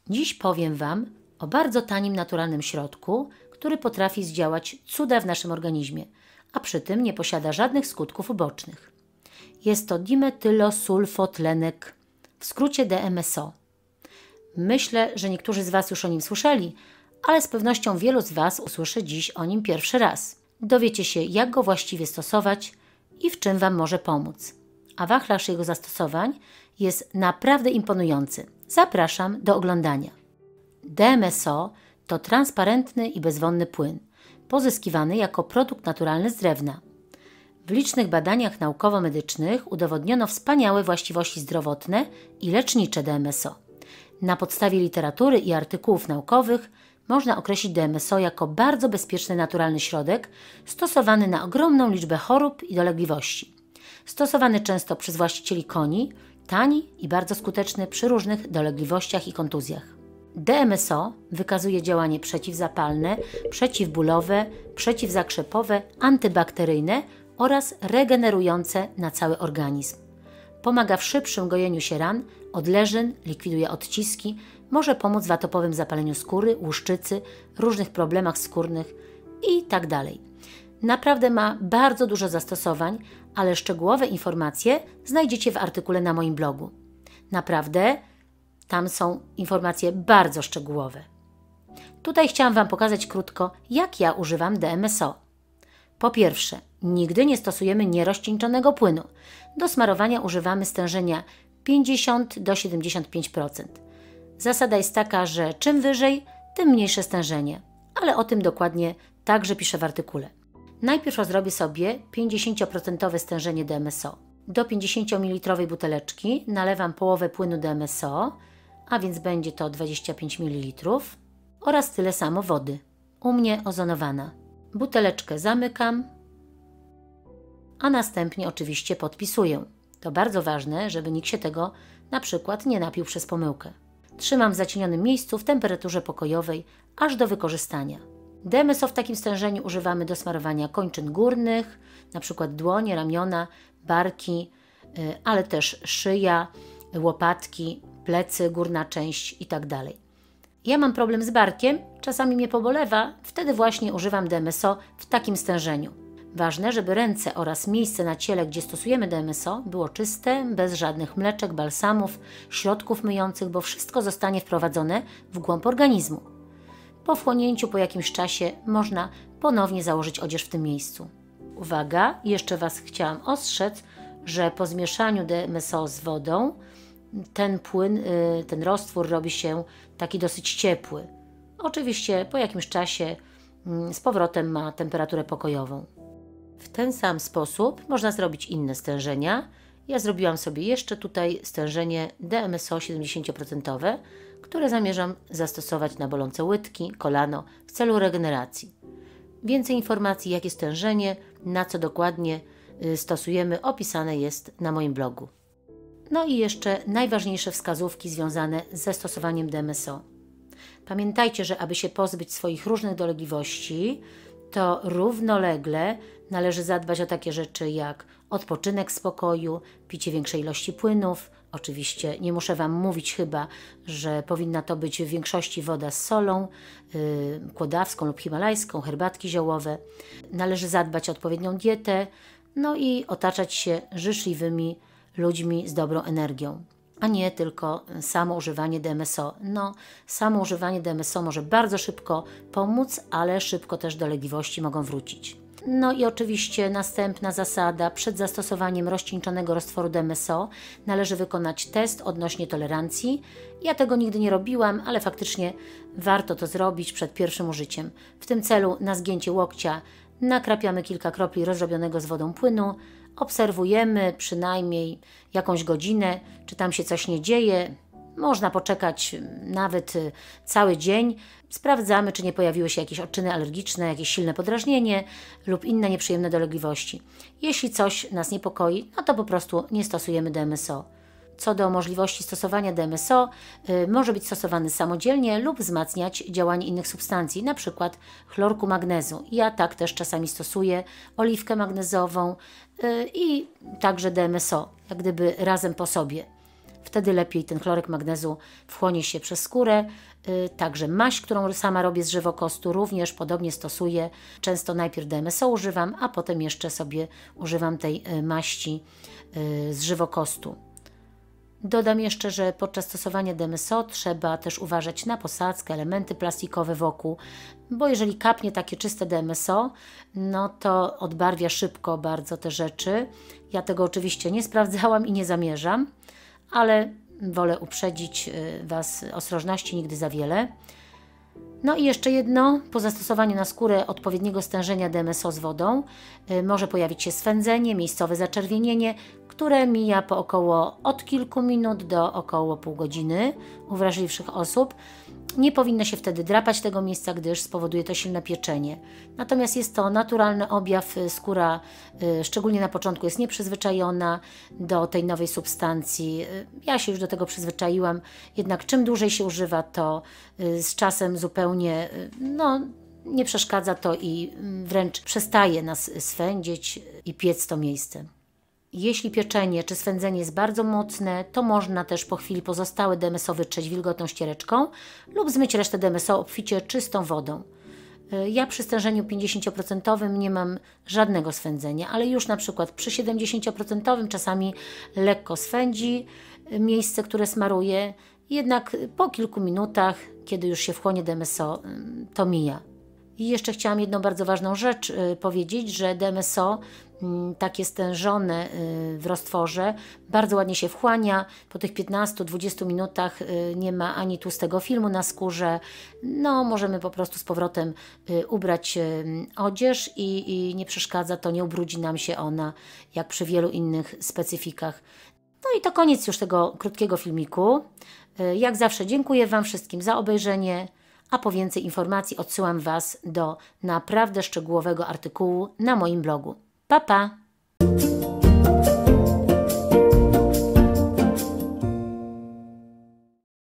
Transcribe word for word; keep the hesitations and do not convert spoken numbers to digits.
Dziś powiem Wam o bardzo tanim, naturalnym środku, który potrafi zdziałać cuda w naszym organizmie, a przy tym nie posiada żadnych skutków ubocznych. Jest to dimetylosulfotlenek, w skrócie D M S O. Myślę, że niektórzy z Was już o nim słyszeli, ale z pewnością wielu z Was usłyszy dziś o nim pierwszy raz. Dowiecie się, jak go właściwie stosować i w czym Wam może pomóc. A wachlarz jego zastosowań jest naprawdę imponujący. Zapraszam do oglądania. D M S O to transparentny i bezwonny płyn, pozyskiwany jako produkt naturalny z drewna. W licznych badaniach naukowo-medycznych udowodniono wspaniałe właściwości zdrowotne i lecznicze D M S O. Na podstawie literatury i artykułów naukowych można określić D M S O jako bardzo bezpieczny, naturalny środek stosowany na ogromną liczbę chorób i dolegliwości. Stosowany często przez właścicieli koni, tani i bardzo skuteczny przy różnych dolegliwościach i kontuzjach. D M S O wykazuje działanie przeciwzapalne, przeciwbólowe, przeciwzakrzepowe, antybakteryjne oraz regenerujące na cały organizm. Pomaga w szybszym gojeniu się ran, odleżyn, likwiduje odciski, może pomóc w atopowym zapaleniu skóry, łuszczycy, różnych problemach skórnych itd. Naprawdę ma bardzo dużo zastosowań, ale szczegółowe informacje znajdziecie w artykule na moim blogu. Naprawdę tam są informacje bardzo szczegółowe. Tutaj chciałam Wam pokazać krótko, jak ja używam D M S O. Po pierwsze, nigdy nie stosujemy nierozcieńczonego płynu. Do smarowania używamy stężenia pięćdziesiąt do siedemdziesięciu pięciu procent. Zasada jest taka, że czym wyżej, tym mniejsze stężenie, ale o tym dokładnie także piszę w artykule. Najpierw zrobię sobie pięćdziesięcioprocentowe stężenie D M S O. Do pięćdziesięciomililitrowej buteleczki nalewam połowę płynu D M S O, a więc będzie to dwadzieścia pięć mililitrów oraz tyle samo wody, u mnie ozonowana. Buteleczkę zamykam, a następnie oczywiście podpisuję. To bardzo ważne, żeby nikt się tego na przykład nie napił przez pomyłkę. Trzymam w zacienionym miejscu w temperaturze pokojowej aż do wykorzystania. D M S O w takim stężeniu używamy do smarowania kończyn górnych, np. dłonie, ramiona, barki, ale też szyja, łopatki, plecy, górna część itd. Ja mam problem z barkiem, czasami mnie pobolewa, wtedy właśnie używam D M S O w takim stężeniu. Ważne, żeby ręce oraz miejsce na ciele, gdzie stosujemy D M S O, było czyste, bez żadnych mleczek, balsamów, środków myjących, bo wszystko zostanie wprowadzone w głąb organizmu. Po wchłonięciu po jakimś czasie można ponownie założyć odzież w tym miejscu. Uwaga, jeszcze Was chciałam ostrzec, że po zmieszaniu D M S O z wodą ten płyn, ten roztwór robi się taki dosyć ciepły. Oczywiście po jakimś czasie z powrotem ma temperaturę pokojową. W ten sam sposób można zrobić inne stężenia. Ja zrobiłam sobie jeszcze tutaj stężenie D M S O siedemdziesięcioprocentowe, które zamierzam zastosować na bolące łydki, kolano w celu regeneracji. Więcej informacji, jakie stężenie, na co dokładnie stosujemy, opisane jest na moim blogu. No i jeszcze najważniejsze wskazówki związane ze stosowaniem D M S O. Pamiętajcie, że aby się pozbyć swoich różnych dolegliwości, to równolegle należy zadbać o takie rzeczy jak odpoczynek w spokoju, picie większej ilości płynów. Oczywiście nie muszę Wam mówić chyba, że powinna to być w większości woda z solą, yy, kłodawską lub himalajską, herbatki ziołowe. Należy zadbać o odpowiednią dietę, no i otaczać się życzliwymi ludźmi z dobrą energią, a nie tylko samo używanie D M S O. No, samo używanie D M S O może bardzo szybko pomóc, ale szybko też dolegliwości mogą wrócić. No i oczywiście następna zasada, przed zastosowaniem rozcieńczonego roztworu D M S O należy wykonać test odnośnie tolerancji. Ja tego nigdy nie robiłam, ale faktycznie warto to zrobić przed pierwszym użyciem. W tym celu na zgięcie łokcia nakrapiamy kilka kropli rozrobionego z wodą płynu, obserwujemy przynajmniej jakąś godzinę, czy tam się coś nie dzieje. Można poczekać nawet cały dzień. Sprawdzamy, czy nie pojawiły się jakieś odczyny alergiczne, jakieś silne podrażnienie lub inne nieprzyjemne dolegliwości. Jeśli coś nas niepokoi, no to po prostu nie stosujemy D M S O. Co do możliwości stosowania D M S O, y, może być stosowany samodzielnie lub wzmacniać działanie innych substancji, np. chlorku magnezu. Ja tak też czasami stosuję, oliwkę magnezową y, i także D M S O, jak gdyby razem po sobie. Wtedy lepiej ten chlorek magnezu wchłonie się przez skórę. Także maść, którą sama robię z żywokostu, również podobnie stosuję. Często najpierw D M S O używam, a potem jeszcze sobie używam tej maści z żywokostu. Dodam jeszcze, że podczas stosowania D M S O trzeba też uważać na posadzkę, elementy plastikowe wokół, bo jeżeli kapnie takie czyste D M S O, no to odbarwia szybko bardzo te rzeczy. Ja tego oczywiście nie sprawdzałam i nie zamierzam, ale wolę uprzedzić Was ostrożności, nigdy za wiele. No i jeszcze jedno, po zastosowaniu na skórę odpowiedniego stężenia D M S O z wodą może pojawić się swędzenie, miejscowe zaczerwienienie, które mija po około od kilku minut do około pół godziny u wrażliwszych osób. Nie powinno się wtedy drapać tego miejsca, gdyż spowoduje to silne pieczenie. Natomiast jest to naturalny objaw, skóra szczególnie na początku jest nieprzyzwyczajona do tej nowej substancji. Ja się już do tego przyzwyczaiłam, jednak czym dłużej się używa, to z czasem zupełnie no, nie przeszkadza to i wręcz przestaje nas swędzić i piec to miejsce. Jeśli pieczenie czy swędzenie jest bardzo mocne, to można też po chwili pozostałe D M S O wytrzeć wilgotną ściereczką lub zmyć resztę D M S O obficie czystą wodą. Ja przy stężeniu pięćdziesięciu procent nie mam żadnego swędzenia, ale już na przykład przy siedemdziesięciu procent czasami lekko swędzi miejsce, które smaruję, jednak po kilku minutach, kiedy już się wchłonie D M S O, to mija. I jeszcze chciałam jedną bardzo ważną rzecz y, powiedzieć, że D M S O y, takie stężone y, w roztworze bardzo ładnie się wchłania. Po tych piętnastu do dwudziestu minutach y, nie ma ani tłustego filmu na skórze. No, możemy po prostu z powrotem y, ubrać y, odzież i, i nie przeszkadza to, nie ubrudzi nam się ona, jak przy wielu innych specyfikach. No i to koniec już tego krótkiego filmiku. Y, jak zawsze dziękuję Wam wszystkim za obejrzenie. A po więcej informacji odsyłam Was do naprawdę szczegółowego artykułu na moim blogu. Pa, pa!